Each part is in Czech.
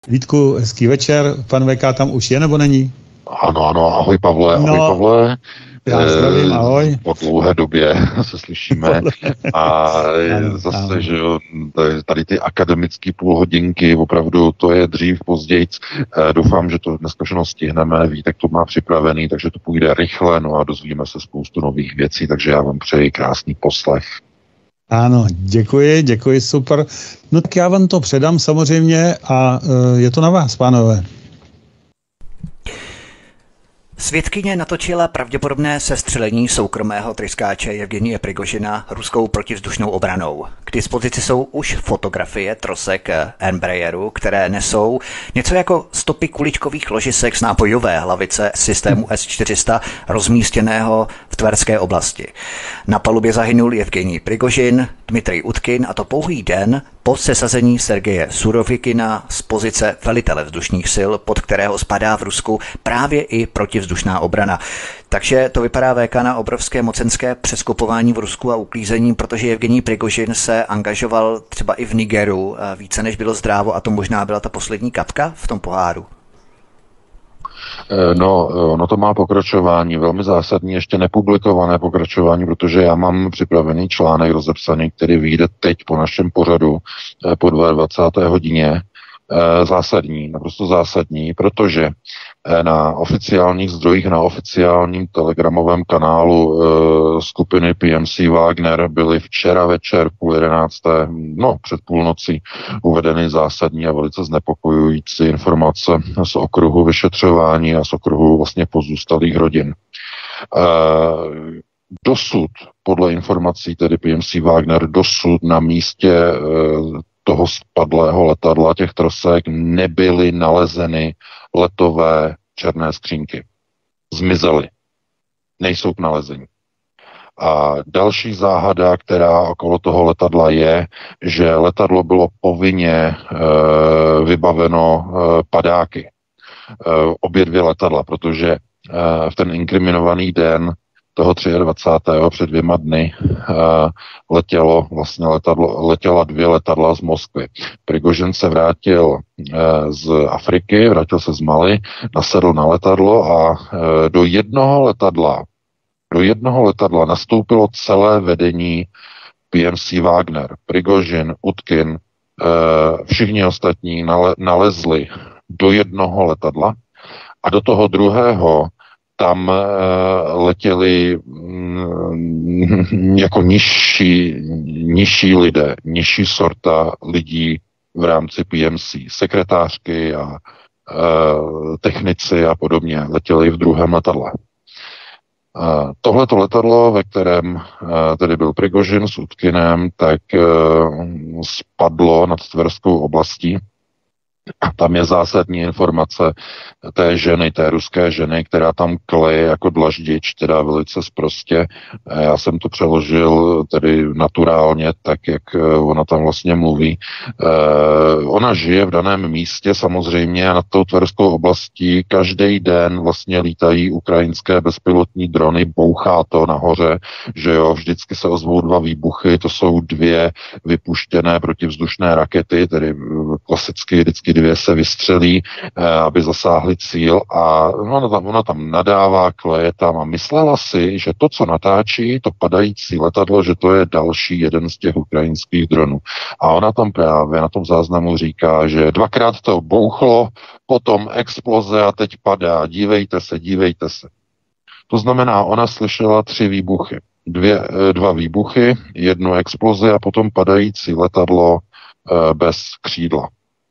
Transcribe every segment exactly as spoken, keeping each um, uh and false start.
Vítku, hezký večer. Pan V K tam už je, nebo není? Ano, ano, ahoj Pavle, ahoj no, Pavle. Já zdravím, ahoj. Po dlouhé době se slyšíme a ano, zase, ano. že tady ty akademické půlhodinky, opravdu to je dřív, později. Doufám, že to dneska všechno stihneme, Vítek to má připravený, takže to půjde rychle, no a dozvíme se spoustu nových věcí, takže já vám přeji krásný poslech. Ano, děkuji, děkuji, super. No tak já vám to předám samozřejmě a uh, je to na vás, pánové. Svědkyně natočila pravděpodobné sestřelení soukromého tryskáče Jevgenije Prigožina ruskou protivzdušnou obranou. K dispozici jsou už fotografie trosek Embraeru, které nesou něco jako stopy kuličkových ložisek z nápojové hlavice systému S čtyři sta rozmístěného v Tverské oblasti. Na palubě zahynul Jevgenij Prigožin, Dmitrij Utkin, a to pouhý den po sesazení Sergeje Surovikina z pozice velitele vzdušních sil, pod kterého spadá v Rusku právě i protivzdušná obrana. Takže to vypadá V K na obrovské mocenské přeskupování v Rusku a uklízení, protože Jevgenij Prigožin se angažoval třeba i v Nigeru více než bylo zdrávo, a to možná byla ta poslední kapka v tom poháru. No, ono to má pokračování, velmi zásadní, ještě nepublikované pokračování, protože já mám připravený článek rozepsaný, který vyjde teď po našem pořadu po dvacáté druhé hodině. Zásadní, naprosto zásadní, protože na oficiálních zdrojích, na oficiálním telegramovém kanálu e, skupiny P M C Wagner byly včera večer půl jedenácté, no před půlnocí, uvedeny zásadní a velice znepokojující informace z okruhu vyšetřování a z okruhu vlastně pozůstalých rodin. E, dosud, podle informací tedy P M C Wagner, dosud na místě e, toho spadlého letadla, těch trosek, nebyly nalezeny letové černé skřínky. Zmizely. Nejsou k nalezení. A další záhada, která okolo toho letadla je, že letadlo bylo povinně e, vybaveno e, padáky. E, obě dvě letadla, protože e, v ten inkriminovaný den toho dvacátého třetího před dvěma dny uh, letělo, vlastně letadlo, letěla dvě letadla z Moskvy. Prigožin se vrátil uh, z Afriky, vrátil se z Mali, nasedl na letadlo a uh, do jednoho letadla do jednoho letadla nastoupilo celé vedení P M C Wagner. Prigožin, Utkin, uh, všichni ostatní nale, nalezli do jednoho letadla a do toho druhého tam e, letěli mm, jako nižší, nižší lidé, nižší sorta lidí v rámci P M C, sekretářky a e, technici a podobně, letěli v druhém letadle. E, tohleto letadlo, ve kterém e, tedy byl Prigožin s Utkinem, tak e, spadlo nad Tverskou oblastí. A tam je zásadní informace té ženy, té ruské ženy, která tam kleje jako dlaždič, teda velice sprostě. Já jsem to přeložil tedy naturálně, tak jak ona tam vlastně mluví. Ona žije v daném místě samozřejmě a nad tou Tverskou oblastí každý den vlastně lítají ukrajinské bezpilotní drony, bouchá to nahoře, že jo, vždycky se ozvou dva výbuchy, to jsou dvě vypuštěné protivzdušné rakety, tedy klasicky vždycky dvě se vystřelí, aby zasáhli cíl a ona tam, ona tam nadává, kleje tam a myslela si, že to, co natáčí, to padající letadlo, že to je další jeden z těch ukrajinských dronů. A ona tam právě na tom záznamu říká, že dvakrát to bouchlo, potom exploze a teď padá. Dívejte se, dívejte se. To znamená, ona slyšela tři výbuchy. Dvě, dva výbuchy, jednu explozi a potom padající letadlo e, bez křídla.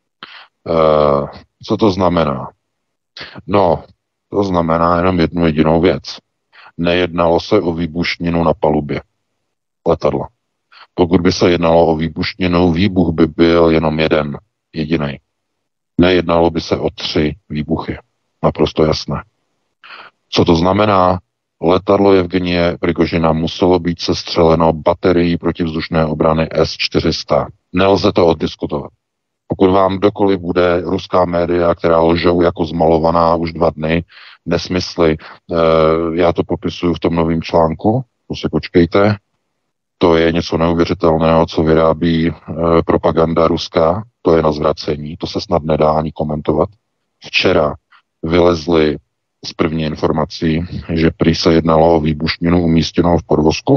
Uh, co to znamená? No, to znamená jenom jednu jedinou věc. Nejednalo se o výbušninu na palubě letadla. Pokud by se jednalo o výbušninu, výbuch by byl jenom jeden, jediný. Nejednalo by se o tři výbuchy. Naprosto jasné. Co to znamená? Letadlo Jevgenije Prigožina muselo být sestřeleno baterií protivzdušné obrany S čtyři sta. Nelze to oddiskutovat. Pokud vám kdokoliv bude ruská média, která lžou jako zmalovaná už dva dny, nesmysly, e, já to popisuju v tom novém článku, to si počkejte, to je něco neuvěřitelného, co vyrábí e, propaganda ruská, to je na zvracení, to se snad nedá ani komentovat. Včera vylezly z první informací, že prý se jednalo o výbušninu umístěnou v podvozku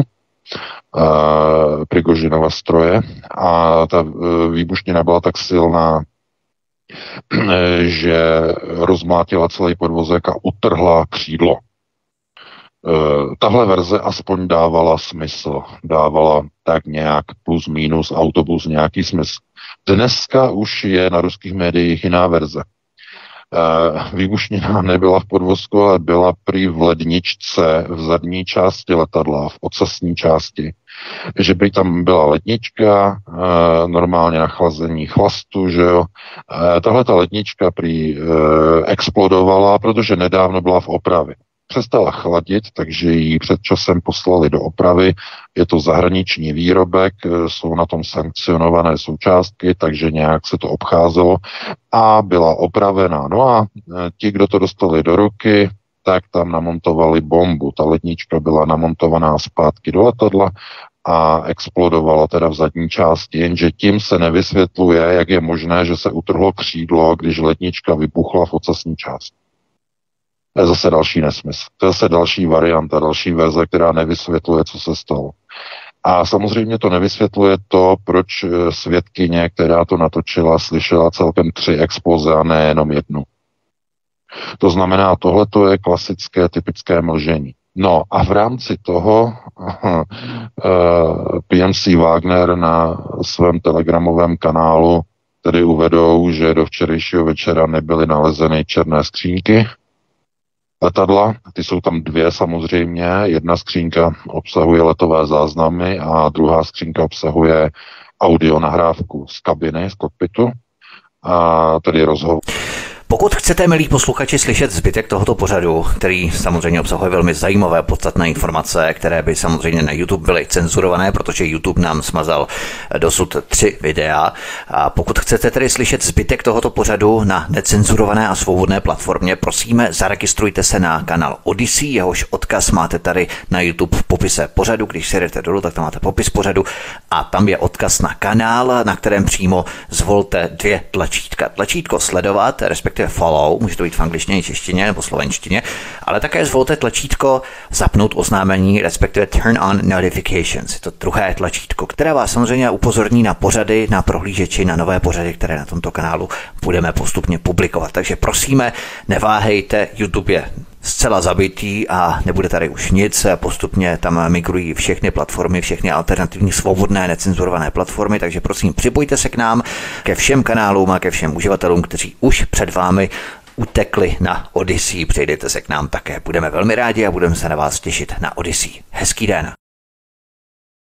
e, Prigožinova stroje a ta e, výbušnina byla tak silná, e, že rozmlátila celý podvozek a utrhla křídlo. Tahle verze aspoň dávala smysl, dávala tak nějak plus minus autobus nějaký smysl. Dneska už je na ruských médiích jiná verze. Výbušnina nebyla v podvozku, ale byla prý v ledničce v zadní části letadla, v ocasní části. Že by tam byla lednička, normálně na chlazení chlastu, že jo. Tahle ta lednička prý explodovala, protože nedávno byla v opravě. Přestala chladit, takže ji před časem poslali do opravy. Je to zahraniční výrobek, jsou na tom sankcionované součástky, takže nějak se to obcházelo a byla opravená. No a ti, kdo to dostali do ruky, tak tam namontovali bombu. Ta lednička byla namontovaná zpátky do letadla a explodovala teda v zadní části, jenže tím se nevysvětluje, jak je možné, že se utrhlo křídlo, když lednička vybuchla v ocasní části. To je zase další nesmysl. To je zase další varianta, další verze, která nevysvětluje, co se stalo. A samozřejmě to nevysvětluje to, proč svědkyně, která to natočila, slyšela celkem tři exploze a ne jenom jednu. To znamená, tohle to je klasické, typické mlžení. No a v rámci toho uh, P M C Wagner na svém telegramovém kanálu tedy uvedou, že do včerejšího večera nebyly nalezeny černé skřínky letadla, ty jsou tam dvě samozřejmě, jedna skřínka obsahuje letové záznamy a druhá skřínka obsahuje audio nahrávku z kabiny, z kokpitu, a tedy rozhovor. Pokud chcete, milí posluchači, slyšet zbytek tohoto pořadu, který samozřejmě obsahuje velmi zajímavé podstatné informace, které by samozřejmě na YouTube byly cenzurované, protože YouTube nám smazal dosud tři videa. A pokud chcete tedy slyšet zbytek tohoto pořadu na necenzurované a svobodné platformě, prosíme, zaregistrujte se na kanál Odyssey, jehož odkaz máte tady na YouTube v popise pořadu. Když si jdete dolů, tak tam máte popis pořadu a tam je odkaz na kanál, na kterém přímo zvolte dvě tlačítka. Tlačítko sledovat, respektive follow, může to být v angličtině, češtině nebo slovenštině, ale také zvolte tlačítko zapnout oznámení, respektive turn on notifications. Je to druhé tlačítko, které vás samozřejmě upozorní na pořady, na prohlížeči, na nové pořady, které na tomto kanálu budeme postupně publikovat. Takže prosíme, neváhejte, YouTube je zcela zabitý a nebude tady už nic. Postupně tam migrují všechny platformy, všechny alternativní svobodné necenzurované platformy, takže prosím, připojte se k nám, ke všem kanálům a ke všem uživatelům, kteří už před vámi utekli na Odyssey. Přejdete se k nám také. Budeme velmi rádi a budeme se na vás těšit na Odyssey. Hezký den.